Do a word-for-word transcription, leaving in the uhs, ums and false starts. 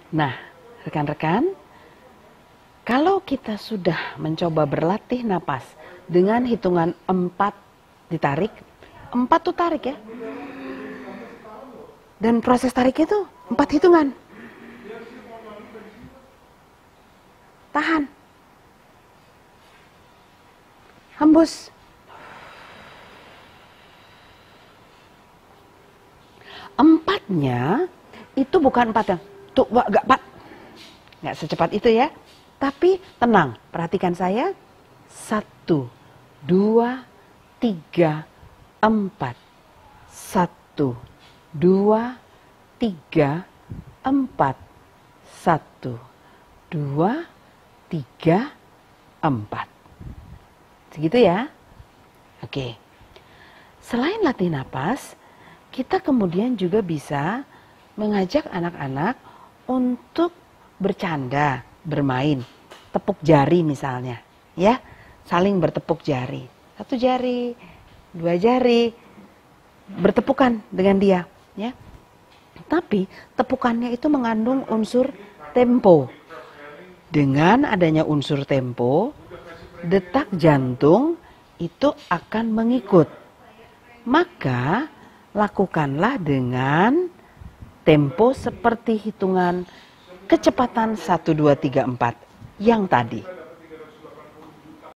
Nah, rekan-rekan, kalau kita sudah mencoba berlatih napas dengan hitungan empat ditarik, empat tuh tarik ya. Dan proses tariknya itu empat hitungan. Tahan. Hembus. Empatnya itu bukan empat yang tuh gak empat. Gak secepat itu ya. Tapi tenang, perhatikan saya. Satu, dua, tiga, empat. Satu, dua, tiga, empat. Satu, dua, tiga, empat. Segitu ya. Oke. Selain latih napas, kita kemudian juga bisa mengajak anak-anak untuk bercanda, bermain. Tepuk jari misalnya, ya. Saling bertepuk jari. Satu jari, dua jari, bertepukan dengan dia, ya. Tapi tepukannya itu mengandung unsur tempo. Dengan adanya unsur tempo, detak jantung itu akan mengikut. Maka lakukanlah dengan tempo seperti hitungan kecepatan satu, dua, tiga, empat yang tadi.